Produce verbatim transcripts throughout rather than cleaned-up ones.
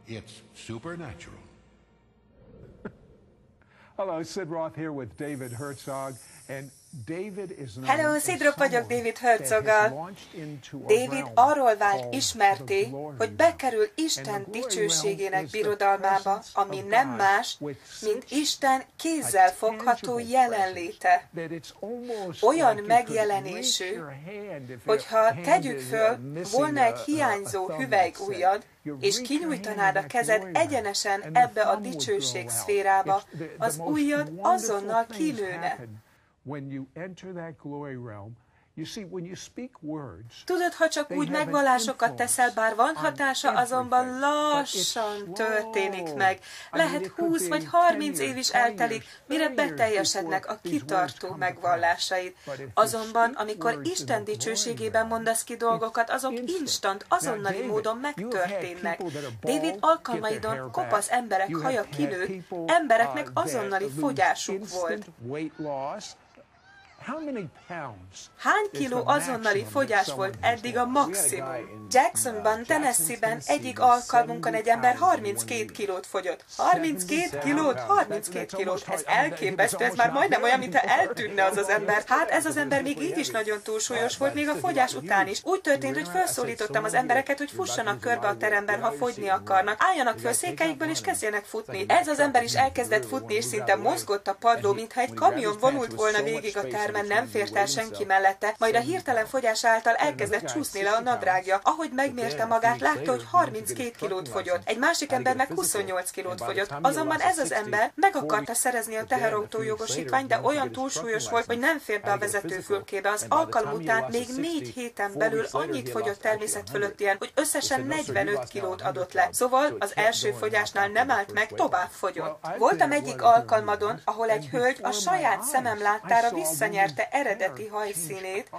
It's supernatural. Hello, Sid Roth here with David Herzog, and David is known Hello, Sid Roth vagyok David Herzoggal. David arról vált ismerté, hogy bekerül Isten dicsőségének birodalmába, ami nem más, mint Isten kézzel fogható jelenléte. Olyan megjelenésű, hogyha tegyük föl, volna egy hiányzó hüvelykujjad, és kinyújtanád a kezed egyenesen ebbe a dicsőség szférába, az ujjad azonnal kilőne. Tudod, ha csak úgy megvallásokat teszel, bár van hatása, azonban lassan történik meg. Lehet húsz vagy harminc év is eltelik, mire beteljesednek a kitartó megvallásaid. Azonban, amikor Isten dicsőségében mondasz ki dolgokat, azok instant, azonnali módon megtörténnek. David alkalmaidon kopasz emberek haja kinőtt, embereknek azonnali fogyásuk volt. Hány kiló azonnali fogyás volt eddig a maximum? Jacksonban, Tennessee-ben egyik alkalmunkon egy ember harminckét kilót fogyott. harminckét kilót? harminckét kilót. Ez elképesztő, ez már majdnem olyan, mintha eltűnne az az ember. Hát ez az ember még így is nagyon túlsúlyos volt, még a fogyás után is. Úgy történt, hogy felszólítottam az embereket, hogy fussanak körbe a teremben, ha fogyni akarnak. Álljanak föl székeikből és kezdjenek futni. Ez az ember is elkezdett futni, és szinte mozgott a padló, mintha egy kamion vonult volna végig a termen. Nem fért el senki mellette, majd a hirtelen fogyás által elkezdett csúszni le a nadrágja. Ahogy megmérte magát, látta, hogy harminckét kilót fogyott. Egy másik ember meg huszonnyolc kilót fogyott. Azonban ez az ember meg akarta szerezni a teherautó jogosítványt, de olyan túlsúlyos volt, hogy nem fért be a vezetőfülkébe. Az alkalom után még négy héten belül annyit fogyott természet fölöttien, hogy összesen negyvenöt kilót adott le. Szóval az első fogyásnál nem állt meg, tovább fogyott. Voltam egyik alkalmadon, ahol egy hölgy a saját szemem láttára visszanyerte eredeti hajszínét.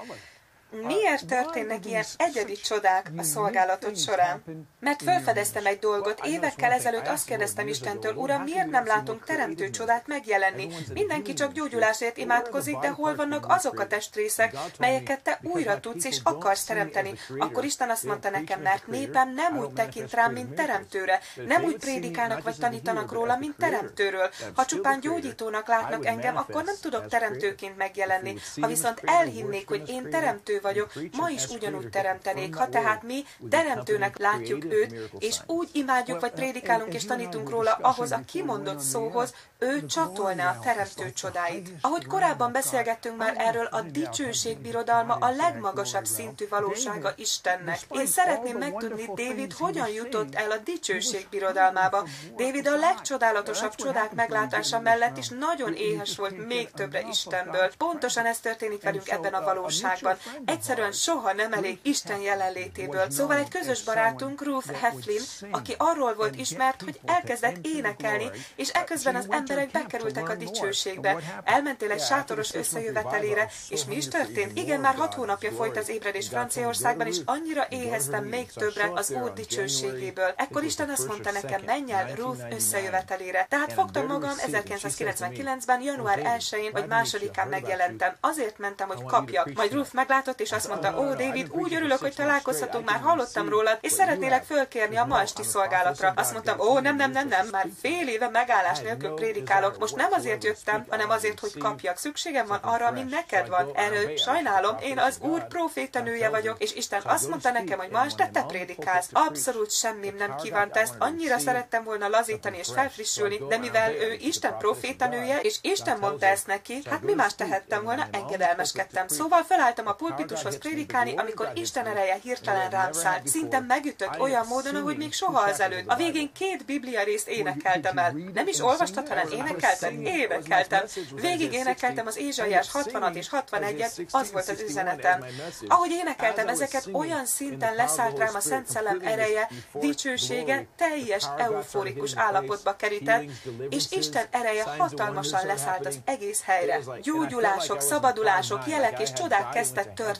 Miért történnek ilyen egyedi csodák a szolgálatot során? Mert felfedeztem egy dolgot. Évekkel ezelőtt azt kérdeztem Istentől, Uram, miért nem látunk teremtő csodát megjelenni? Mindenki csak gyógyulásért imádkozik, de hol vannak azok a testrészek, melyeket te újra tudsz és akarsz teremteni? Akkor Isten azt mondta nekem, mert népem nem úgy tekint rám, mint teremtőre. Nem úgy prédikálnak vagy tanítanak róla, mint teremtőről. Ha csupán gyógyítónak látnak engem, akkor nem tudok teremtőként megjelenni. Ha viszont elhinnék, hogy én teremtő vagyok, ma is ugyanúgy teremtenék. Ha tehát mi teremtőnek látjuk őt, és úgy imádjuk, vagy prédikálunk és tanítunk róla ahhoz a kimondott szóhoz, ő csatolná a teremtő csodáit. Ahogy korábban beszélgettünk már erről, a dicsőség birodalma a legmagasabb szintű valósága Istennek. Én szeretném megtudni, David hogyan jutott el a dicsőség birodalmába. David a legcsodálatosabb csodák meglátása mellett is nagyon éhes volt még többre Istenből. Pontosan ez történik velünk ebben a valóságban. Egyszerűen soha nem elég Isten jelenlétéből. Szóval egy közös barátunk, Ruth Heflin, aki arról volt ismert, hogy elkezdett énekelni, és eközben az emberek bekerültek a dicsőségbe. Elmentél egy sátoros összejövetelére, és mi is történt? Igen, már hat hónapja folyt az ébredés Franciaországban, és annyira éheztem még többre az Úr dicsőségéből. Ekkor Isten azt mondta nekem, menj el Ruth összejövetelére. Tehát fogtam magam, ezerkilencszázkilencvenkilencben, január elsején vagy másodikán megjelentem. Azért mentem, hogy kapjak. Majd Ruth meglátott, és azt mondta, ó, David, úgy örülök, hogy találkozhatunk, már hallottam rólad, és szeretnélek fölkérni a ma esti szolgálatra. Azt mondtam, ó, nem, nem, nem, nem, már fél éve megállás nélkül prédikálok. Most nem azért jöttem, hanem azért, hogy kapjak. Szükségem van arra, ami neked van. Erről sajnálom, én az Úr prófétanője vagyok, és Isten azt mondta nekem, hogy ma este te prédikálsz. Abszolút semmim nem kívánt ezt. Annyira szerettem volna lazítani és felfrissülni, de mivel ő Isten prófétanője, és Isten mondta ezt neki, hát mi más tehettem volna, engedelmeskedtem. Szóval felálltam a pulpitushoz prédikálni, amikor Isten ereje hirtelen rám szállt. Szinte megütött olyan módon, ahogy még soha azelőtt. A végén két biblia részt énekeltem el. Nem is olvastad, hanem énekeltem? Énekeltem. Végig énekeltem az Ézsaiás hatvanat és hatvanegyet, az volt az üzenetem. Ahogy énekeltem ezeket, olyan szinten leszállt rám a Szent Szellem ereje, dicsősége, teljes euforikus állapotba kerített, és Isten ereje hatalmasan leszállt az egész helyre. Gyógyulások, szabadulások, jelek és csodák kezdtek történni.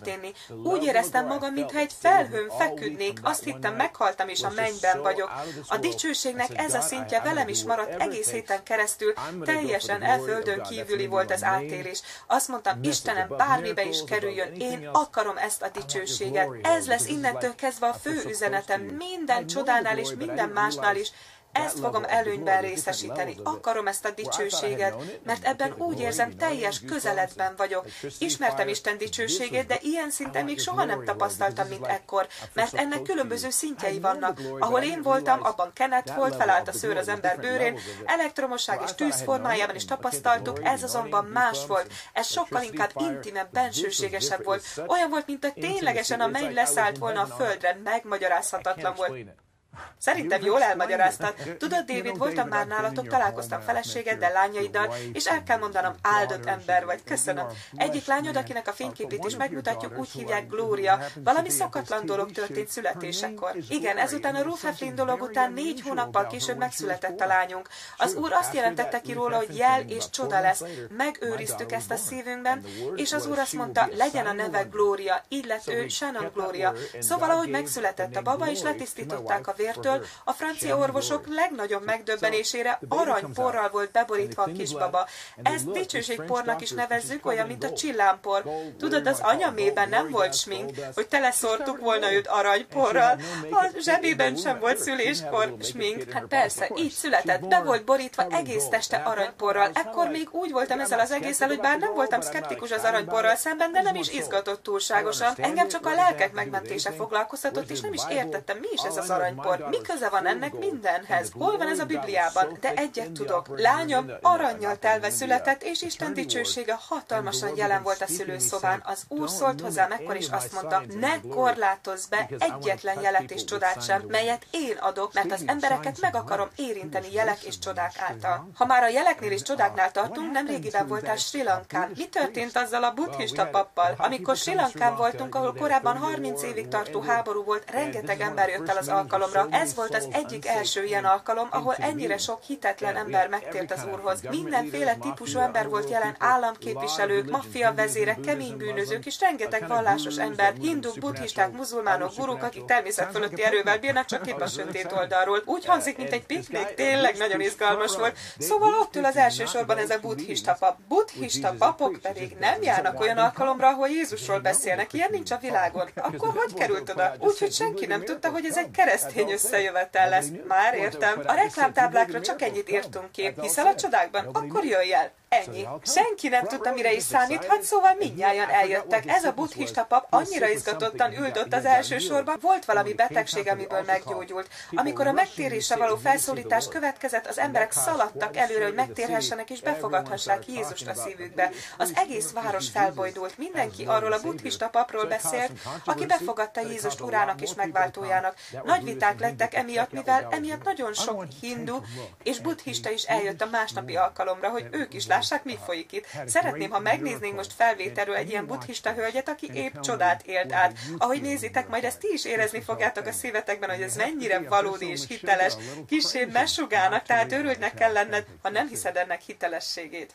történni. Úgy éreztem magam, mintha egy felhőn feküdnék, azt hittem, meghaltam és a mennyben vagyok. A dicsőségnek ez a szintje velem is maradt egész héten keresztül, teljesen elföldön kívüli volt az átélés. Azt mondtam, Istenem, bármibe is kerüljön, én akarom ezt a dicsőséget. Ez lesz innentől kezdve a fő üzenetem minden csodánál és minden másnál is. Ezt fogom előnyben részesíteni. Akarom ezt a dicsőséget, mert ebben úgy érzem, teljes közeledben vagyok. Ismertem Isten dicsőségét, de ilyen szinten még soha nem tapasztaltam, mint ekkor, mert ennek különböző szintjei vannak. Ahol én voltam, abban kenet volt, felállt a szőr az ember bőrén, elektromosság és tűz formájában is tapasztaltuk, ez azonban más volt. Ez sokkal inkább intimebb, bensőségesebb volt. Olyan volt, mint hogy ténylegesen a menny leszállt volna a földre, megmagyarázhatatlan volt. Szerintem jól elmagyaráztad. Tudod, David, voltam már nálatok, találkoztam feleségeddel, lányaiddal, és el kell mondanom, áldott ember vagy. Köszönöm. Egyik lányod, akinek a fényképét is megmutatjuk, úgy hívják Gloria. Valami szokatlan dolog történt születésekor. Igen, ezután a Ruth Heflin dolog után négy hónappal később megszületett a lányunk. Az Úr azt jelentette ki róla, hogy jel és csoda lesz. Megőriztük ezt a szívünkben, és az Úr azt mondta, legyen a neve Gloria. Így lett ő Shannon Gloria. Szóval, ahogy megszületett a baba, és letisztították a vértől, a francia orvosok legnagyobb megdöbbenésére aranyporral volt beborítva a kisbaba. Ezt dicsőségpornak is nevezzük, olyan, mint a csillámpor. Tudod, az anyamében nem volt smink, hogy teleszórtuk volna őt aranyporral. A zsebében sem volt szüléskor smink. Hát persze, így született, be volt borítva egész teste aranyporral. Ekkor még úgy voltam ezzel az egésszel, hogy bár nem voltam szkeptikus az aranyporral szemben, de nem is izgatott túlságosan. Engem csak a lelkek megmentése foglalkoztatott, és nem is értettem, mi is ez az aranypor. Mi köze van ennek mindenhez? Hol van ez a Bibliában? De egyet tudok. Lányom arannyal telve született, és Isten dicsősége hatalmasan jelen volt a szülőszobán. Az Úr szólt hozzám ekkor, és azt mondta, ne korlátozz be egyetlen jelet és csodát sem, melyet én adok, mert az embereket meg akarom érinteni jelek és csodák által. Ha már a jeleknél és csodáknál tartunk, nemrégiben voltál Sri Lankán. Mi történt azzal a buddhista pappal? Amikor Sri Lankán voltunk, ahol korábban harminc évig tartó háború volt, rengeteg ember jött el az alkalomra. Ez volt az egyik első ilyen alkalom, ahol ennyire sok hitetlen ember megtért az Úrhoz. Mindenféle típusú ember volt jelen, államképviselők, maffia vezérek, kemény bűnözők és rengeteg vallásos ember, hinduk, buddhisták, muzulmánok, guruk, akik természet fölötti erővel bírnak, csak épp a sötét oldalról. Úgy hangzik, mint egy piknik, tényleg nagyon izgalmas volt. Szóval ott ül az első sorban ez a buddhista pap. Buddhista papok pedig nem járnak olyan alkalomra, ahol Jézusról beszélnek. Ilyen nincs a világon. Akkor hogy került oda? Úgyhogy senki nem tudta, hogy ez egy keresztény összejövetel lesz. Már értem. A reklámtáblákra csak ennyit írtunk ki. Hiszel a csodákban? Akkor jöjj el. Ennyi. Senki nem tudta, mire is számíthat, szóval mindnyájan eljöttek. Ez a buddhista pap annyira izgatottan ült ott az első sorban, volt valami betegség, amiből meggyógyult. Amikor a megtérésre való felszólítás következett, az emberek szaladtak előre, hogy megtérhessenek és befogadhassák Jézust a szívükbe. Az egész város felbojdult. Mindenki arról a buddhista papról beszélt, aki befogadta Jézust urának és megváltójának. Nagy viták lettek emiatt, mivel emiatt nagyon sok hindu és buddhista is eljött a másnapi alkalomra, hogy ők is lássák, mi folyik itt. Szeretném, ha megnéznénk most felvételről egy ilyen buddhista hölgyet, aki épp csodát élt át. Ahogy nézitek, majd ezt ti is érezni fogjátok a szívetekben, hogy ez mennyire valódi és hiteles. Kissé mesugának, tehát örültnek kell lenned, ha nem hiszed ennek hitelességét.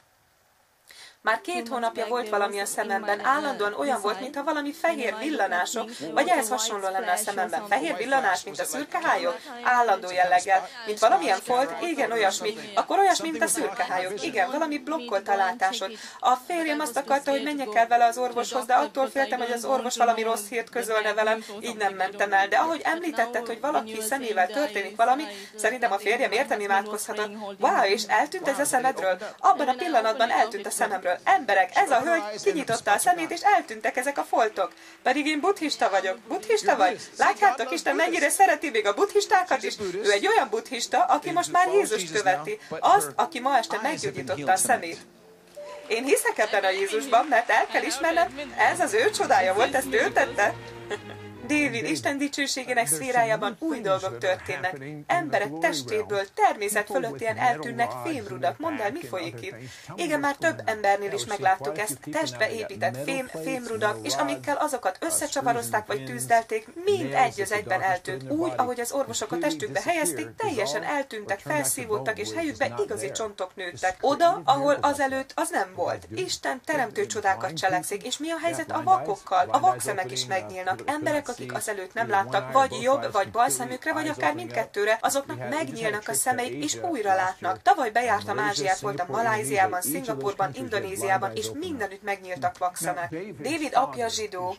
Már két hónapja volt valami a szememben, állandóan olyan volt, mintha valami fehér villanások, vagy ehhez hasonló lenne a szememben. Fehér villanás, mint a szürkehályok? Állandó jelleggel. Mint valamilyen folt? Igen, olyasmi. Akkor olyasmi, mint a szürkehályok. Igen, valami blokkolt a látásod. A férjem azt akarta, hogy menjek el vele az orvoshoz, de attól féltem, hogy az orvos valami rossz hírt közölne velem, így nem mentem el. De ahogy említetted, hogy valaki szemével történik valami, szerintem a férjem értem imádkozhatott. Wow, és eltűnt ez a szemedről? Abban a pillanatban eltűnt a szememről. Emberek, ez a hölgy kinyitotta a szemét, és eltűntek ezek a foltok. Pedig én buddhista vagyok. Buddhista vagy? Látjátok, Isten mennyire szereti még a buddhistákat is? Ő egy olyan buddhista, aki most már Jézust követi. Azt, aki ma este meggyógyította a szemét. Én hiszek ebben a Jézusban, mert el kell ismernem, ez az ő csodája volt, ezt ő tette. David Isten dicsőségének szférájában új dolgok történnek. Emberek testéből természet fölöttien eltűnnek fémrudak. Mondd el, mi folyik itt? Igen, már több embernél is megláttuk ezt. Testbe épített fém, fémrudak, és amikkel azokat összecsavarozták vagy tűzdelték, mind egy az egyben eltűnt. Úgy, ahogy az orvosok a testükbe helyezték, teljesen eltűntek, felszívódtak, és helyükbe igazi csontok nőttek. Oda, ahol azelőtt az nem volt. Isten teremtő csodákat cselekszik, és mi a helyzet a vakokkal? A vakszemek is megnyílnak. Emberek, akik azelőtt nem láttak, vagy jobb, vagy bal szemükre, vagy akár mindkettőre, azoknak megnyílnak a szemeik, és újra látnak. Tavaly bejártam Ázsiát, voltam Malajziában, Szingapurban, Indonéziában, és mindenütt megnyíltak vakszemek. David apja zsidó.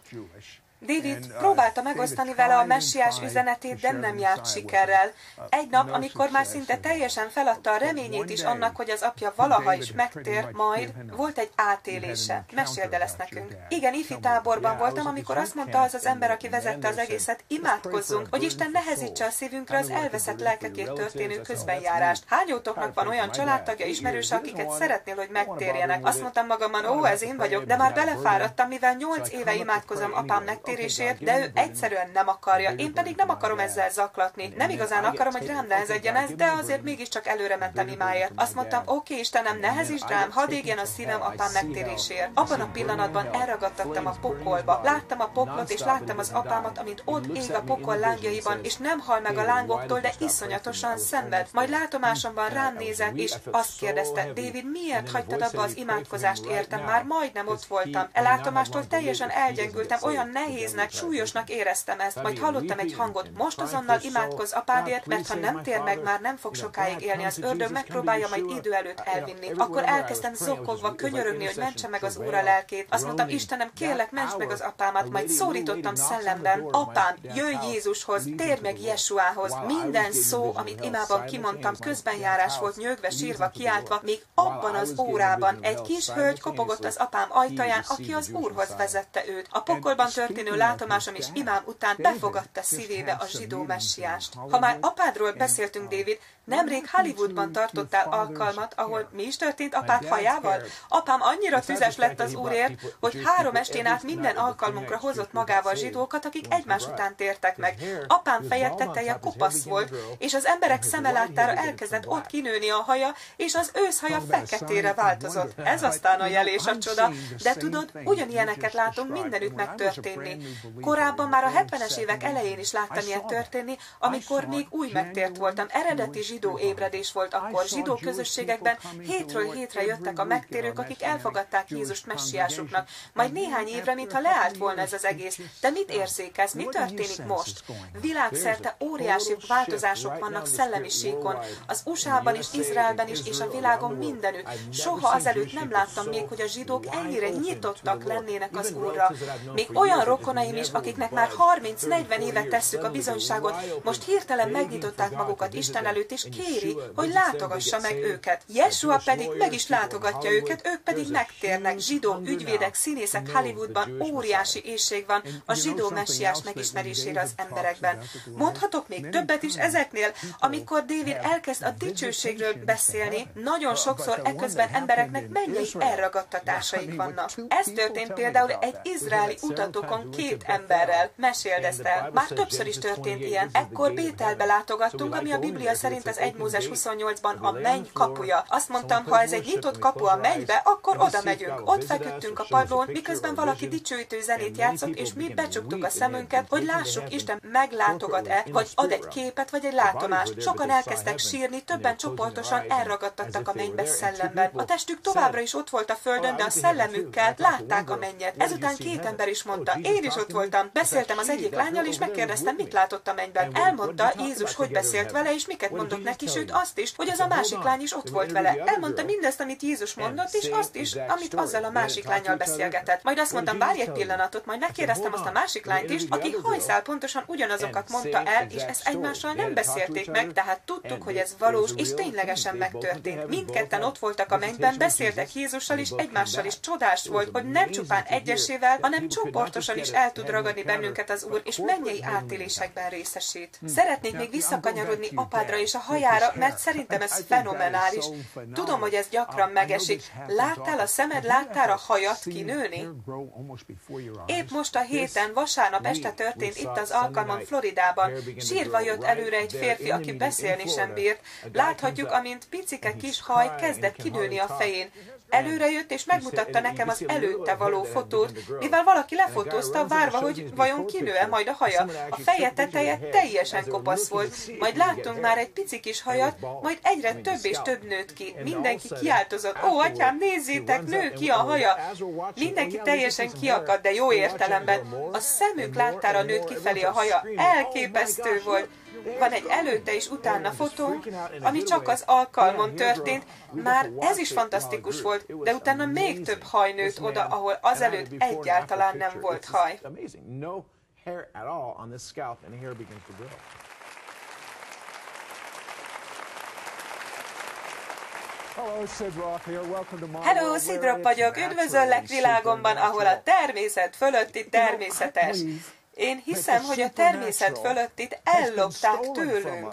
David próbálta megosztani vele a messiás üzenetét, de nem járt sikerrel. Egy nap, amikor már szinte teljesen feladta a reményét is annak, hogy az apja valaha is megtér, majd volt egy átélése. Meséld el ezt nekünk. Igen, ifi táborban voltam, amikor azt mondta az az ember, aki vezette az egészet, imádkozzunk, hogy Isten nehezítse a szívünkre az elveszett lelkekért történő közbenjárást. Hányótoknak van olyan családtagja, ismerőse, akiket szeretnél, hogy megtérjenek? Azt mondtam magamban, ó, ez én vagyok, de már belefáradtam, mivel nyolc éve imádkozom apám megtérésért, de ő egyszerűen nem akarja. Én pedig nem akarom ezzel zaklatni. Nem igazán akarom, hogy rám nehezedjen ez, de azért mégiscsak előre mentem imáért. Azt mondtam, oké, Istenem, nehezítsd rám, hadd égjen a szívem apám megtérésért. Abban a pillanatban elragadtattam a pokolba. Láttam a poklot, és láttam az apámat, amint ott ég a pokol lángjaiban, és nem hal meg a lángoktól, de iszonyatosan szenved. Majd látomásomban rám nézett, és azt kérdezte, David, miért hagytad abba az imádkozást értem? Már majdnem ott voltam. Ellátomástól teljesen elgyengültem, olyan nehéznek, súlyosnak éreztem ezt. Majd hallottam egy hangot, most azonnal imádkozz apádért, mert ha nem tér meg, már nem fog sokáig élni. Az ördög megpróbálja majd idő előtt elvinni. Akkor elkezdtem zokogva, könyörögni, hogy mentse meg az Úr a lelkét. Azt mondtam, Istenem, kérlek, ments meg az apámat. Majd szólítottam szellemben, apám, jöjj Jézushoz, térj meg Jesuához. Minden szó, amit imában kimondtam, közbenjárás volt, nyögve, sírva, kiáltva, még abban az órában egy kis hölgy kopogott az apám ajtaján, aki az Úrhoz vezette őt. A pokolban történő látomásom és imám után befogadta szívébe a zsidó messiást. Ha már apádról beszéltünk, David, nemrég Hollywoodban tartottál alkalmat, ahol mi is történt apád hajával? Apám annyira tüzes lett az Úrért, hogy három estén át minden alkalmunkra hozott magával zsidókat, akik egymás után tértek meg. Apám feje teteje kopasz volt, és az emberek szeme láttára elkezdett ott kinőni a haja, és az őszhaja feketére változott. Ez aztán a jel és a csoda, de tudod, ugyanilyeneket látunk mindenütt megtörténni. Korábban már a hetvenes évek elején is láttam ilyet történni, amikor még új megtért voltam. Eredeti zsidó ébredés volt akkor. Zsidó közösségekben hétről hétre jöttek a megtérők, akik elfogadták Jézust messiásuknak. Majd néhány évre, mintha leállt volna ez az egész. De mit érzékelsz? Mi történik most? Világszerte óriási változások vannak szellemi síkon. Az u es á-ban is, Izraelben is, és a világon mindenütt. Soha azelőtt nem láttam még, hogy a zsidók ennyire nyitottak lennének az Úrra. Még olyan rokonaim is, akiknek már harminc-negyven éve tesszük a bizonyságot, most hirtelen megnyitották magukat Isten előtt, és kéri, hogy látogassa meg őket. Jesua pedig meg is látogatja őket, ők pedig megtérnek. Zsidó ügyvédek, színészek Hollywoodban óriási éhség van a zsidó messiás megismerésére az emberekben. Mondhatok még többet is ezeknél, amikor David elkezd a dicsőségről beszélni, nagyon sokszor eközben embereknek mennyei elragadtatásaik vannak. Ez történt például egy izraeli utatókon két emberrel. Meséld ezt el. Már többször is történt ilyen. Ekkor Bételbe látogattunk, ami a Biblia szerint az egy Mózes huszonnyolcban a menny kapuja. Azt mondtam, ha ez egy nyitott kapu a mennybe, akkor oda megyünk. Ott feküdtünk a padlón, miközben valaki dicsőítő zenét játszott, és mi becsuktuk a szemünket, hogy lássuk, Isten meglátogat-e, vagy ad egy képet, vagy egy látomást. Sokan elkezdtek sírni, többen csoportosan elragadtattak a mennybe szellemben. A testük továbbra is ott volt a földön, de a szellemükkel látták a mennyet. Ezután két ember is mondta, én is ott voltam. Beszéltem az egyik lánnyal, és megkérdeztem, mit látott a mennyben. Elmondta Jézus, hogy beszélt vele, és miket mondott neki, sőt azt is, hogy az a másik lány is ott volt vele. Elmondta mindezt, amit Jézus mondott, és azt is, amit azzal a másik lánnyal beszélgetett. Majd azt mondtam, várj egy pillanatot, majd megkérdeztem azt a másik lányt is, aki hajszál pontosan ugyanazokat mondta el, és ezt egymással nem beszélték meg, tehát tudtuk, hogy ez valós, és ténylegesen megtörtént. Mindketten ott voltak a mennyben, beszéltek Jézussal, és egymással is. Csodás volt, hogy nem csupán egyesével, hanem csoportosan is és el tud ragadni bennünket az Úr, és mennyei átélésekben részesít. Szeretnék még visszakanyarodni apádra és a hajára, mert szerintem ez fenomenális. Tudom, hogy ez gyakran megesik. Láttál a szemed, láttál a hajat kinőni? Épp most a héten, vasárnap este történt itt az alkalmon Floridában. Sírva jött előre egy férfi, aki beszélni sem bírt. Láthatjuk, amint picike kis haj kezdett kinőni a fején. Előre jött és megmutatta nekem az előtte való fotót, mivel valaki lefotózta, várva, hogy vajon kinő-e majd a haja. A feje teteje teljesen kopasz volt. Majd láttunk már egy pici kis hajat, majd egyre több és több nőtt ki. Mindenki kiáltozott: ó, atyám, nézzétek, nő ki a haja! Mindenki teljesen kiakadt, de jó értelemben. A szemük láttára nőtt kifelé a haja. Elképesztő volt. Van egy előtte és utána fotónk, ami csak az alkalmon történt. Már ez is fantasztikus volt, de utána még több haj nőtt oda, ahol azelőtt egyáltalán nem volt haj. Hello, Sid Roth vagyok, üdvözöllek világomban, ahol a természet fölötti természetes. Én hiszem, hogy a természet fölöttit ellopták tőlünk.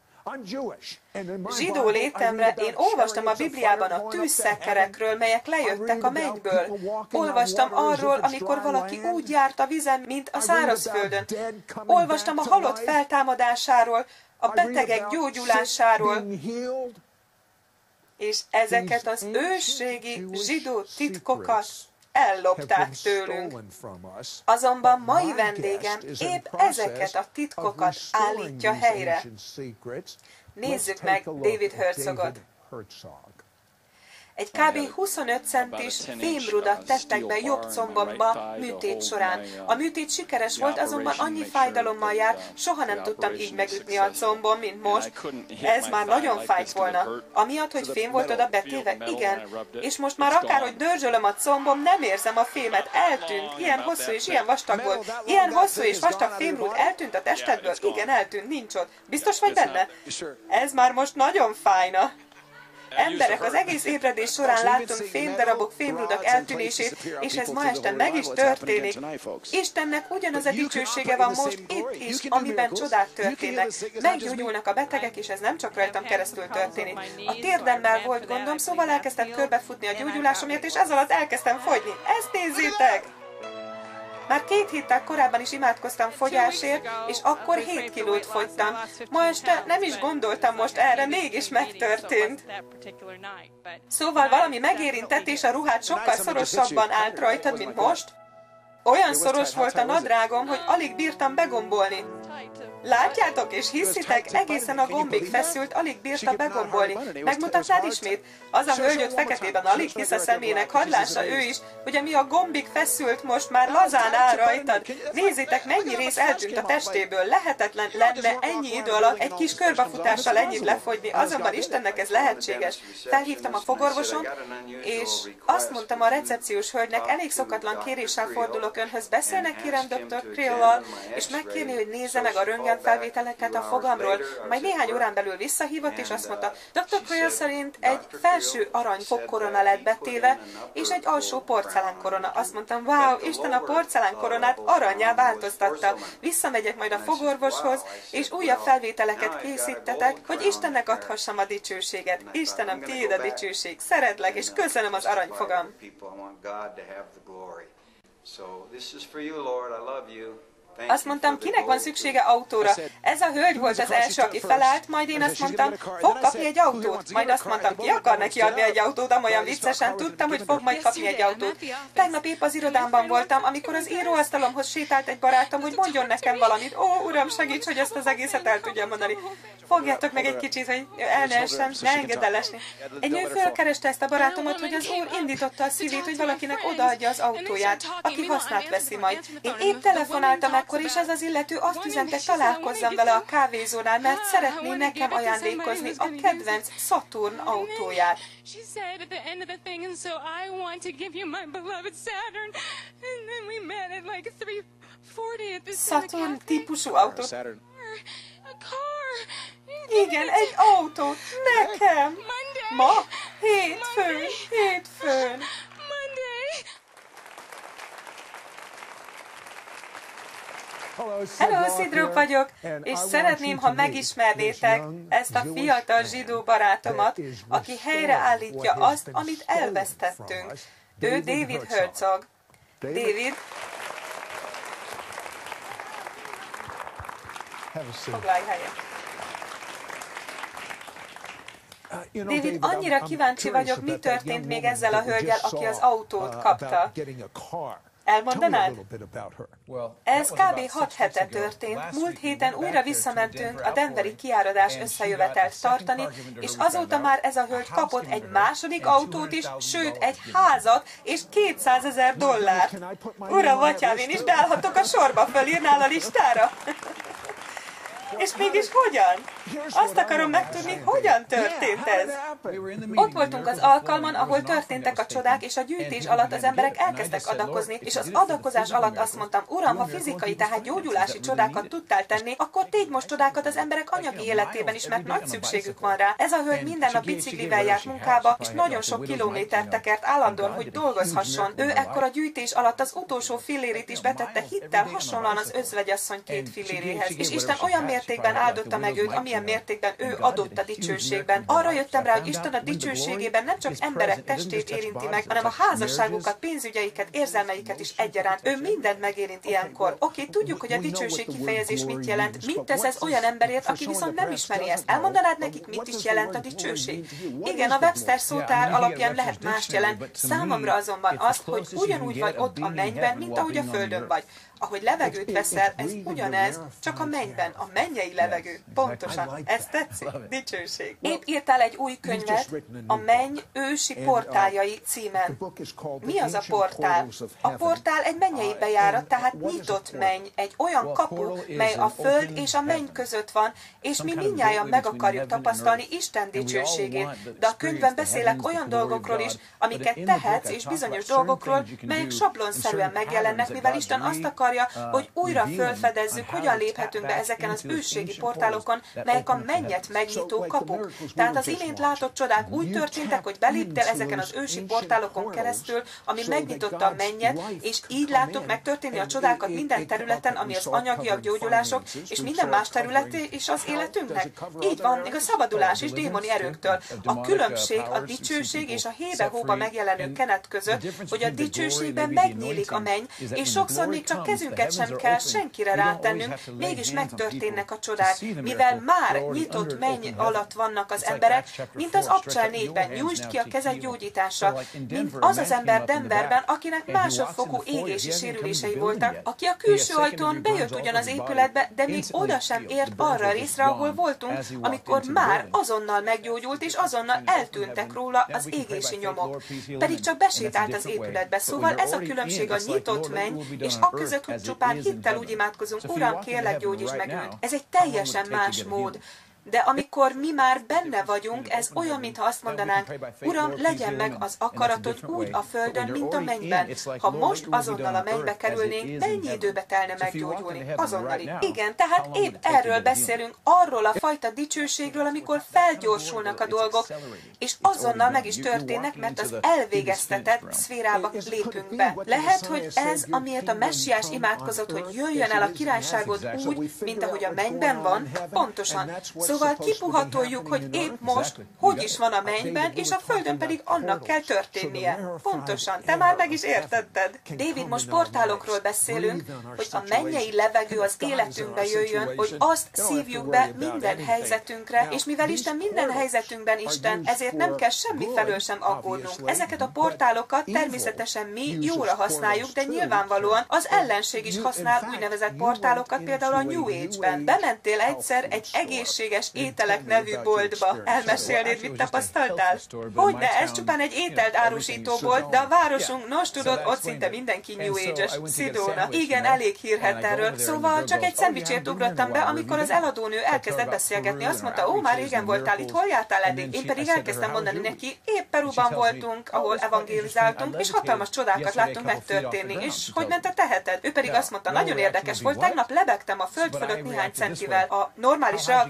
Zsidó létemre én olvastam a Bibliában a tűzszekkerekről, melyek lejöttek a mennyből. Olvastam arról, amikor valaki úgy járt a vizen, mint a szárazföldön. Olvastam a halott feltámadásáról, a betegek gyógyulásáról, és ezeket az ősrégi zsidó titkokat ellopták tőlünk. Azonban mai vendégem épp ezeket a titkokat állítja helyre. Nézzük meg David Herzogot. Egy kb. huszonöt centis fémrudat tettek be jobb combomba műtét során. A műtét sikeres volt, azonban annyi fájdalommal jár, soha nem tudtam így megütni a combom, mint most. Ez már nagyon fájt volna. Amiatt, hogy fém volt oda betéve? Igen. És most már akárhogy dörzsölöm a combom, nem érzem a fémet. Eltűnt. Ilyen hosszú és ilyen vastag volt. Ilyen hosszú és vastag fémrúd eltűnt a testedből? Igen, eltűnt. Nincs ott. Biztos vagy benne? Ez már most nagyon fájna. Emberek, az egész ébredés során láttunk fémdarabok, fémrudak eltűnését, és ez ma este meg is történik. Istennek ugyanaz a dicsősége van most itt is, amiben csodák történnek. Meggyógyulnak a betegek, és ez nem csak rajtam keresztül történik. A térdemmel volt gondom, szóval elkezdtem körbefutni a gyógyulásomért, és ez alatt elkezdtem fogyni. Ezt nézzétek! Már két héttel korábban is imádkoztam fogyásért, és akkor hét kilót fogytam. Ma este nem is gondoltam most erre, mégis megtörtént. Szóval valami megérintett, és a ruhát sokkal szorosabban állt rajtad, mint most. Olyan szoros volt a nadrágom, hogy alig bírtam begombolni. Látjátok és hiszitek, egészen a gombig feszült, alig bírta begombolni. Megmutatnád ismét? Az a hölgy ott feketében alig hisz a szemének, hadd lássa ő is, hogy ami a gombig feszült, most már lazán áll rajtad. Nézzétek, mennyi rész eltűnt a testéből. Lehetetlen lenne ennyi idő alatt egy kis körbefutással ennyit lefogyni, azonban Istennek ez lehetséges. Felhívtam a fogorvosom, és azt mondtam a recepciós hölgynek, elég szokatlan kéréssel fordulok önhöz, beszélnek kérem doktor Creel-lal, és megkérni, hogy nézze meg a röntgen felvételeket a fogamról, majd néhány órán belül visszahívott, és azt mondta, doktor Creel szerint egy felső arany fogkorona lett betéve, és egy alsó porcelánkorona. Azt mondtam, wow, Isten a porcelánkoronát aranyá változtatta. Visszamegyek majd a fogorvoshoz, és újabb felvételeket készítetek, hogy Istennek adhassam a dicsőséget. Istenem, tiéd a dicsőség. Szeretlek, és köszönöm az aranyfogam. Azt mondtam, kinek van szüksége autóra? Ez a hölgy volt az első, aki felállt, majd én azt mondtam, fog kapni egy autót? Majd azt mondtam, ki akar neki adni egy autót, amolyan viccesen tudtam, hogy fog majd kapni egy autót. Tegnap épp az irodámban voltam, amikor az íróasztalomhoz sétált egy barátom, hogy mondjon nekem valamit. Ó, uram, segíts, hogy ezt az egészet el tudjam mondani. Fogjátok meg egy kicsit, hogy el ne essen, ne engedd el esni. Egy nő fölkereste ezt a barátomat, hogy az úr indította a szívét, hogy valakinek odaadja az autóját, aki hasznát veszi majd. Én épp telefonáltam akkor, és ez az illető azt üzente, találkozzam vele a kávézónál, mert szeretné nekem ajándékozni a kedvenc Saturn autóját. Saturn típusú autót. Igen, egy autót. Nekem. Ma? Hétfőn. Hétfőn. Hello, Sidrup vagyok, és szeretném, ha megismernétek ezt a fiatal zsidó barátomat, aki helyreállítja azt, amit elvesztettünk. Ő David Herzog. David, foglalj helyet. David, annyira kíváncsi vagyok, mi történt még ezzel a hölgyel, aki az autót kapta. Elmondanád? Ez kb. hat hete történt. Múlt héten újra visszamentünk a denveri kiáradás összejövetelt tartani, és azóta már ez a hölgy kapott egy második autót is, sőt egy házat és kétszázezer dollárt. Uram, atyám, én is beállhatok a sorba, fölírnál a listára? És mégis hogyan? Azt akarom megtudni, hogyan történt ez. Ott voltunk az alkalman, ahol történtek a csodák, és a gyűjtés alatt az emberek elkezdtek adakozni, és az adakozás alatt azt mondtam, Uram, ha fizikai, tehát gyógyulási csodákat tudtál tenni, akkor tégy most csodákat az emberek anyagi életében is, mert nagy szükségük van rá. Ez a hölgy minden nap biciklivel járt munkába, és nagyon sok kilométert tekert állandóan, hogy dolgozhasson. Ő ekkor a gyűjtés alatt az utolsó fillérét is betette hittel, hasonlóan az özvegyasszony két filléréhez. És Isten olyan mértékben áldotta meg őt, amilyen mértékben ő adott a dicsőségben. Arra jöttem rá, hogy Isten a dicsőségében nem csak emberek testét érinti meg, hanem a házasságukat, pénzügyeiket, érzelmeiket is egyaránt. Ő mindent megérint ilyenkor. Oké, tudjuk, hogy a dicsőség kifejezés mit jelent. Mit tesz ez olyan emberért, aki viszont nem ismeri ezt? Elmondanád nekik, mit is jelent a dicsőség? Igen, a Webster szótár alapján lehet mást jelent. Számomra azonban az, hogy ugyanúgy vagy ott a mennyben, mint ahogy a földön vagy. Ahogy levegőt veszel, ez ugyanez, csak a mennyben, a mennyei levegő. Pontosan. Ez tetszik? Dicsőség. Épp írtál egy új könyvet, a Menny ősi portáljai címen. Mi az a portál? A portál egy mennyei bejárat, tehát nyitott menny, egy olyan kapu, mely a föld és a menny között van, és mi mindnyájan meg akarjuk tapasztalni Isten dicsőségét. De a könyvben beszélek olyan dolgokról is, amiket tehetsz, és bizonyos dolgokról, melyek sablonszerűen megjelennek, mivel Isten azt akar, hogy újra felfedezzük, hogyan léphetünk be ezeken az ősségi portálokon, melyek a mennyet megnyitó kapuk. Tehát az imént látott csodák úgy történtek, hogy beléptél ezeken az ősi portálokon keresztül, ami megnyitotta a mennyet, és így láttuk megtörténni a csodákat minden területen, ami az anyagiak, gyógyulások, és minden más területé is az életünknek. Így van, még a szabadulás is démoni erőktől. A különbség a dicsőség és a hébe-hóba megjelenő kenet között, hogy a dicsőségben megnyílik a menny, és sokszor még csak kezünket sem kell senkire rátennünk, mégis megtörténnek a csodák, mivel már nyitott menny alatt vannak az emberek, mint az Abcsel négyben, nyújtsd ki a kezed gyógyításra, mint az az ember Denverben, akinek másodfokú égési sérülései voltak, aki a külső ajtón bejött ugyan az épületbe, de még oda sem ért arra a részre, ahol voltunk, amikor már azonnal meggyógyult, és azonnal eltűntek róla az égési nyomok. Pedig csak besétált az épületbe. Szóval ez a különbség a nyitott menny, és a között, hogy csupán hittel úgy imádkozunk, Uram, kérlek, gyógyíts meg őt. Ez egy teljesen más mód. De amikor mi már benne vagyunk, ez olyan, mintha azt mondanánk, Uram, legyen meg az akaratod úgy a földön, mint a mennyben. Ha most azonnal a mennybe kerülnénk, mennyi időbe telne meggyógyulni? Azonnali. Igen, tehát épp erről beszélünk, arról a fajta dicsőségről, amikor felgyorsulnak a dolgok, és azonnal meg is történnek, mert az elvégeztetett szférába lépünk be. Lehet, hogy ez, amiért a messiás imádkozott, hogy jöjjön el a királyságod úgy, mint ahogy a mennyben van, pontosan. Szóval kipuhatoljuk, hogy épp most hogy is van a mennyben, és a földön pedig annak kell történnie. Pontosan. Te már meg is értetted. David, most portálokról beszélünk, hogy a mennyei levegő az életünkbe jöjjön, hogy azt szívjuk be minden helyzetünkre, és mivel Isten minden helyzetünkben Isten, ezért nem kell semmi felől sem aggódnunk. Ezeket a portálokat természetesen mi jóra használjuk, de nyilvánvalóan az ellenség is használ úgynevezett portálokat, például a New Age-ben. Bementél egyszer egy egészséges ételek nevű boltba. Elmesélnéd, mit tapasztaltál? Hogyne, ez csupán egy ételt árusító bolt, de a városunk, nos tudod, ott szinte mindenki New Age-es, Sedona. Igen, elég hírhet erről. Szóval csak egy szendvicsért ugrottam be, amikor az eladónő elkezdett beszélgetni. Azt mondta, ó, már régen voltál itt, hol jártál eddig? Én pedig elkezdtem mondani neki, épp Peruban voltunk, ahol evangélizáltunk, és hatalmas csodákat láttunk megtörténni. És hogy ment, te teheted? Ő pedig azt mondta, nagyon érdekes volt, tegnap lebegtem a föld fölött néhány centivel. A normális reakció az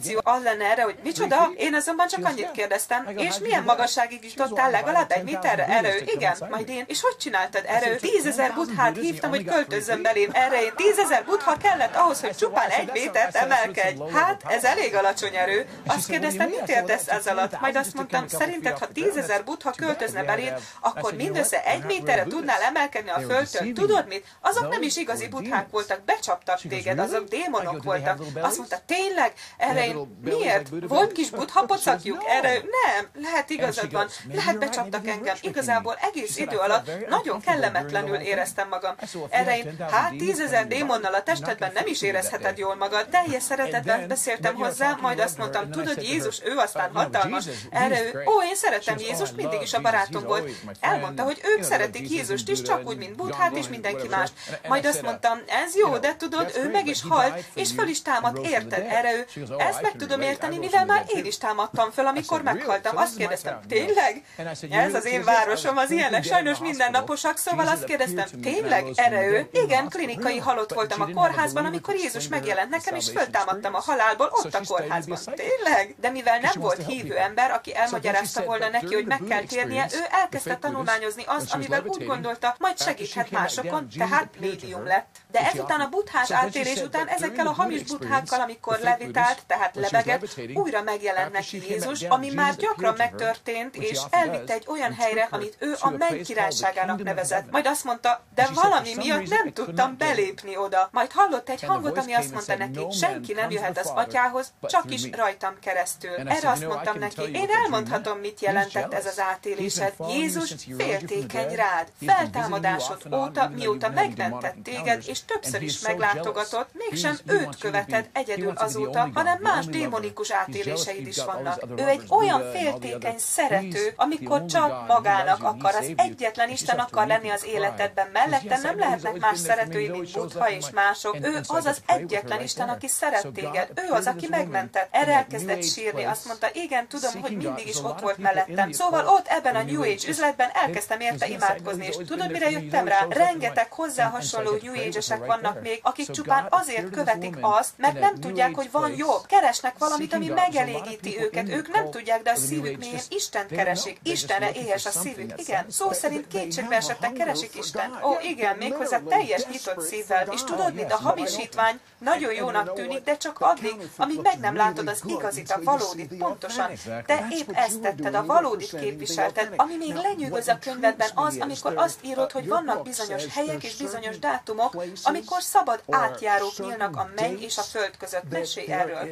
az lenne erre, hogy micsoda? Én azonban csak annyit kérdeztem, és milyen magasságig jutottál? Legalább egy méterre? Erő? Igen, majd én. És hogy csináltad? Erő? Tízezer buddhát hívtam, hogy költözzön belém. Erre én tízezer buddha kellett ahhoz, hogy csupán egy métert emelkedj. Hát, ez elég alacsony erő. Azt kérdeztem, mit értesz ez alatt? Majd azt mondtam, szerinted, ha tízezer buddha költözne beléd, akkor mindössze egy méterre tudnál emelkedni a földtől. Tudod mit? Azok nem is igazi buddhák voltak, becsaptak téged, azok démonok voltak. Azt mondta, tényleg? Erre én, miért? Volt kis buddha pocakjuk? Erre nem, lehet igazad van, lehet becsaptak engem. Igazából egész idő alatt nagyon kellemetlenül éreztem magam. Erre én, hát tízezer démonnal a testedben nem is érezheted jól magad. Teljes szeretetben beszéltem hozzá, majd azt mondtam, tudod, Jézus, ő aztán hatalmas. Erre ő, ó, én szeretem Jézust, mindig is a barátom volt. Elmondta, hogy ők szeretik Jézust is, csak úgy, mint Buddhát és mindenki más. Majd azt mondtam, ez jó, de tudod, ő meg is halt, és föl is támadt, érted? Erre ő, ezt meg tudom érteni, mivel már én is támadtam föl, amikor meghaltam. Azt kérdeztem, tényleg? Ez az én városom, az ilyenek sajnos mindennaposak, szóval azt kérdeztem, tényleg? Erre ő, igen, klinikai halott voltam a kórházban, amikor Jézus megjelent nekem, és föltámadtam a halálból ott a kórházban. Tényleg? De mivel nem volt hívő ember, aki elmagyarázta volna neki, hogy meg kell térnie, ő elkezdte tanulmányozni azt, amivel úgy gondolta, majd segíthet másokon, tehát médium lett. De ezután a buddhás átérés után ezekkel a hamis buddhákkal, amikor levitált, tehát lebegett, újra megjelent neki Jézus, ami már gyakran megtörtént, és elvitte egy olyan helyre, amit ő a menny királyságának nevezett. Majd azt mondta, de valami miatt nem tudtam belépni oda. Majd hallott egy hangot, ami azt mondta neki, senki nem jöhet az atyához, csak is rajtam keresztül. Erre azt mondtam neki, én elmondhatom, mit jelentett ez az átélésed. Jézus féltékeny rád. Feltámadásod óta, mióta megmentett téged, és többször is meglátogatott, mégsem őt követed egyedül azóta, hanem más démonikus átéléseid is vannak. Ő egy olyan féltékeny szerető, amikor csak magának akar, az egyetlen Isten akar lenni az életedben. Mellette nem lehetnek más szeretői, mint Buddha és mások. Ő az az egyetlen Isten, aki szeret téged. Ő az, aki megmentett. Erre elkezdett sírni. Azt mondta, igen, tudom, hogy mindig is ott volt mellettem. Szóval ott ebben a New Age üzletben elkezdtem érte imádkozni, és tudod, mire jöttem rá? Rengeteg hozzá hasonló New Age-esek vannak még, akik csupán azért követik azt, mert nem tudják, hogy van jobb. Keresnek valamit, ami megelégíti őket. Ők nem tudják, de a szívük mélyén Istent keresik. Istenre éhes a szívük. Igen, szó szerint kétségbe esettek keresik Istent. Ó, igen, méghozzá teljes nyitott szívvel. És tudod mit, a hamisítvány nagyon jónak tűnik, de csak addig, amíg meg nem látod az igazit, a valódit, pontosan. Te épp ezt tetted, a valódit képviselted. Ami még lenyűgöz a könyvedben az, amikor azt írod, hogy vannak bizonyos helyek és bizonyos dátumok, amikor szabad átjárók nyílnak a menny és a föld között. Mesélj erről.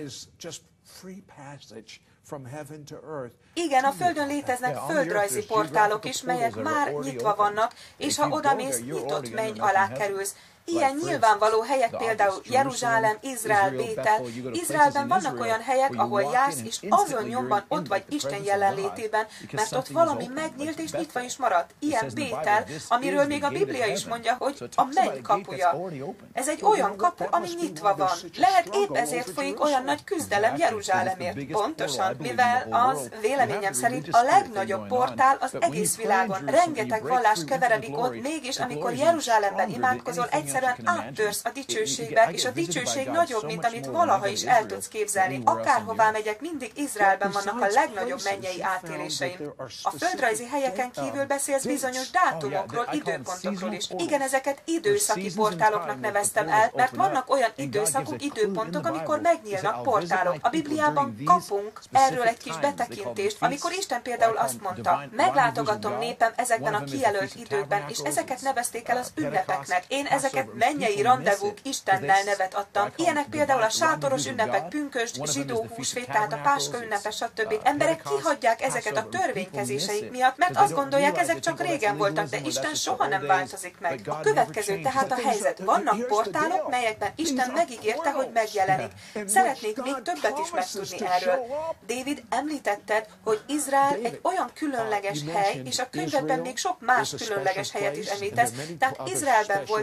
Igen, a Földön léteznek földrajzi portálok is, melyek már nyitva vannak, és ha odamész, nyitott menny alá kerülsz. Ilyen nyilvánvaló helyek például Jeruzsálem, Izrael, Bétel. Izraelben vannak olyan helyek, ahol jársz, és azon nyomban ott vagy Isten jelenlétében, mert ott valami megnyílt és nyitva is maradt. Ilyen Bétel, amiről még a Biblia is mondja, hogy a menny kapuja. Ez egy olyan kapu, ami nyitva van. Lehet épp ezért folyik olyan nagy küzdelem Jeruzsálemért. Pontosan, mivel az véleményem szerint a legnagyobb portál az egész világon. Rengeteg vallás keveredik ott, mégis amikor Jeruzsálemben imádkozol, egy egyszerűen áttörsz a dicsőségbe, és a dicsőség nagyobb, mint amit valaha is el tudsz képzelni. Akárhová megyek, mindig Izraelben vannak a legnagyobb mennyei átéléseim. A földrajzi helyeken kívül beszélsz bizonyos dátumokról, időpontokról is. Igen, ezeket időszaki portáloknak neveztem el, mert vannak olyan időszakok, időpontok, amikor megnyílnak portálok. A Bibliában kapunk erről egy kis betekintést, amikor Isten például azt mondta, meglátogatom népem ezekben a kijelölt időkben, és ezeket nevezték el az ünnepeknek. Én ezeket mennyei randevúk Istennel nevet adtam. Ilyenek például a sátoros ünnepek, pünkösd, zsidó húsvét, tehát a páska ünnepe, stb. Emberek kihagyják ezeket a törvénykezéseik miatt, mert azt gondolják, ezek csak régen voltak, de Isten soha nem változik meg. A következő tehát a helyzet. Vannak portálok, melyekben Isten megígérte, hogy megjelenik. Szeretnék még többet is megtudni erről. David, említetted, hogy Izrael egy olyan különleges hely, és a könyvedben még sok más különleges helyet is említesz, tehát Izraelben voltál épp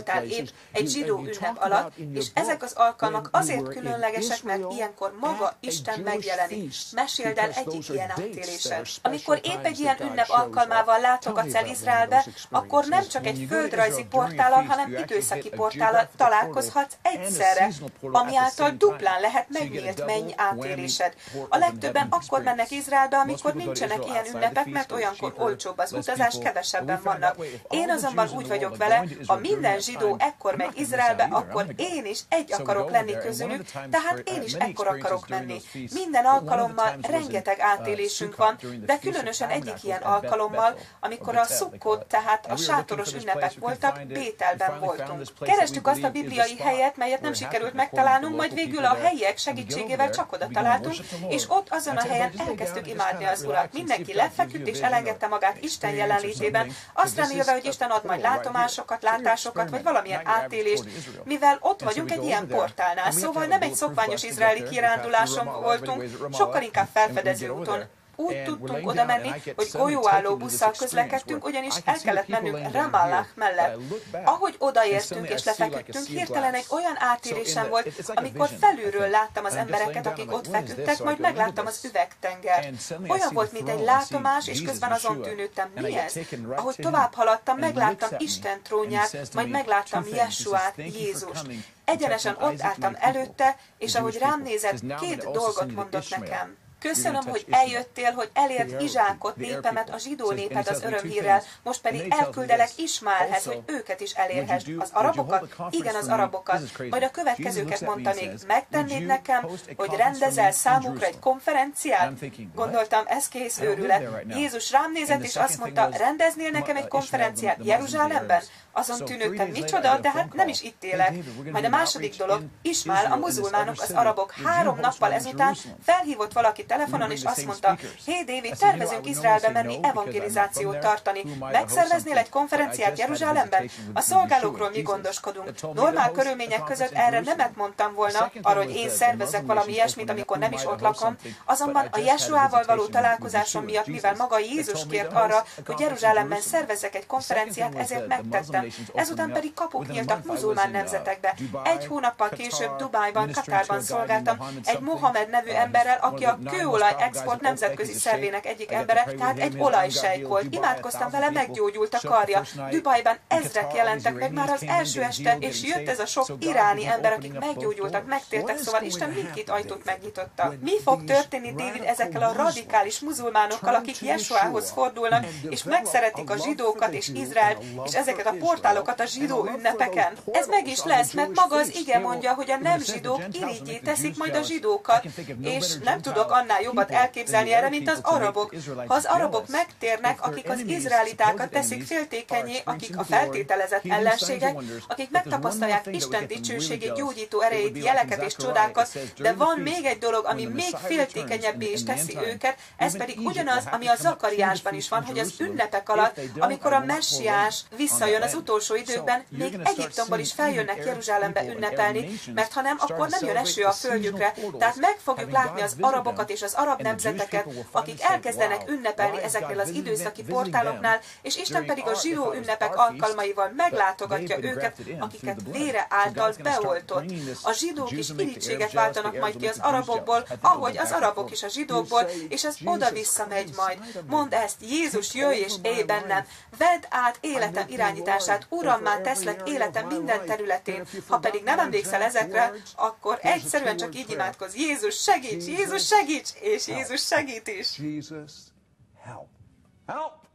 valamit egy zsidó ünnep alatt, és ezek az alkalmak azért különlegesek, mert ilyenkor maga Isten megjelenik. Meséld el egyik ilyen átélésed. Amikor épp egy ilyen ünnep alkalmával látogatsz el Izraelbe, akkor nem csak egy földrajzi portállal, hanem időszaki portállal találkozhatsz egyszerre, ami által duplán lehet megnyílt menny átélésed. A legtöbben akkor mennek Izraelbe, amikor nincsenek ilyen ünnepek, mert olyankor olcsóbb az utazás, kevesebben vannak. Én azonban úgy vagyok vele, ha minden zsidó ekkor megy Izraelbe, akkor én is egy akarok lenni közülük, tehát én is ekkor akarok menni. Minden alkalommal rengeteg átélésünk van, de különösen egyik ilyen alkalommal, amikor a Szukkot, tehát a sátoros ünnepek voltak, Bételben voltunk. Kerestük azt a bibliai helyet, melyet nem sikerült megtalálnunk, majd végül a helyiek segítségével csak oda találtunk, és ott azon a helyen elkezdtük imádni az Urat. Mindenki lefeküdt és elengedte magát Isten jelenlétében, azt remélve, hogy Isten ad majd látomásokat, látásokat, vagy valamilyen átélést, mivel ott vagyunk egy ilyen portálnál. Szóval nem egy szokványos izraeli kiránduláson voltunk, sokkal inkább felfedező úton. Úgy tudtunk oda menni, hogy golyóálló busszal közlekedtünk, ugyanis el kellett mennünk Ramallah mellett. Ahogy odaértünk és lefeküdtünk, hirtelen egy olyan átélésem volt, amikor felülről láttam az embereket, akik ott feküdtek, majd megláttam az üvegtenger. Olyan volt, mint egy látomás, és közben azon tűnődtem, mi ez? Ahogy tovább haladtam, megláttam Isten trónját, majd megláttam Jesuát, Jézust. Egyenesen ott álltam előtte, és ahogy rám nézett, két dolgot mondott nekem. Köszönöm, hogy eljöttél, hogy elért Izsákot, népemet, a zsidó népet az örömhírrel, most pedig elküldelek Ismaelhez, hogy őket is elérhessd. Az arabokat? Igen, az arabokat. Majd a következőket mondta még, megtennéd nekem, hogy rendezel számukra egy konferenciát? Gondoltam, ez kész őrület. Jézus rám nézett, és azt mondta, rendeznél nekem egy konferenciát Jeruzsálemben? Azon tűnődtem, micsoda, de hát nem is itt élek. Majd a második dolog, Ismael, a muzulmánok, az arabok három nappal ezután felhívott valaki telefonon, és azt mondta, hé, David, tervezünk Izraelbe menni evangelizációt tartani. Megszerveznél egy konferenciát Jeruzsálemben? A szolgálókról mi gondoskodunk. Normál körülmények között erre nemet mondtam volna, arra, hogy én szervezzek valami ilyesmit, amikor nem is ott lakom. Azonban a Jesuával való találkozásom miatt, mivel maga Jézus kért arra, hogy Jeruzsálemben szervezzek egy konferenciát, ezért megtettem. Ezután pedig kapuk nyíltak muzulmán nemzetekbe. Egy hónappal később Dubájban, Katárban szolgáltam egy Mohamed nevű emberrel, aki a kőolaj export nemzetközi szervének egyik embere, tehát egy olajsejk volt. Imádkoztam vele, meggyógyult a karja. Dubájban ezrek jelentek meg már az első este, és jött ez a sok iráni ember, akik meggyógyultak, megtértek, szóval Isten mindkét ajtót megnyitotta. Mi fog történni, David, ezekkel a radikális muzulmánokkal, akik Jesuához fordulnak, és megszeretik a zsidókat és Izraelt, és ezeket a portálokat a zsidó ünnepeken? Ez meg is lesz, mert maga az ige mondja, hogy a nem zsidók irigyé teszik majd a zsidókat, és nem tudok annál jobbat elképzelni erre, mint az arabok. Ha az arabok megtérnek, akik az izraelitákat teszik féltékenyé, akik a feltételezett ellenségek, akik megtapasztalják Isten dicsőségét, gyógyító erejét, jeleket és csodákat, de van még egy dolog, ami még féltékenyebbé is teszi őket, ez pedig ugyanaz, ami a Zakariásban is van, hogy az ünnepek alatt, amikor a messiás visszajön az utolsó időkben, még Egyiptomból is feljönnek Jeruzsálembe ünnepelni, mert ha nem, akkor nem jön eső a földjükre. Tehát meg fogjuk látni az arabokat és az arab nemzeteket, akik elkezdenek ünnepelni ezeknél az időszaki portáloknál, és Isten pedig a zsidó ünnepek alkalmaival meglátogatja őket, akiket vére által beoltott. A zsidók is irítséget váltanak majd ki az arabokból, ahogy az arabok is a zsidókból, és ez oda-vissza megy majd. Mondd ezt, Jézus, jöjj és élj bennem, vedd át életem irányítását, Urammá teszlek életem minden területén. Ha pedig nem emlékszel ezekre, akkor egyszerűen csak így imádkozz. Jézus, segíts! Jézus, segíts! És Jézus segít is! Jesus, help. Help!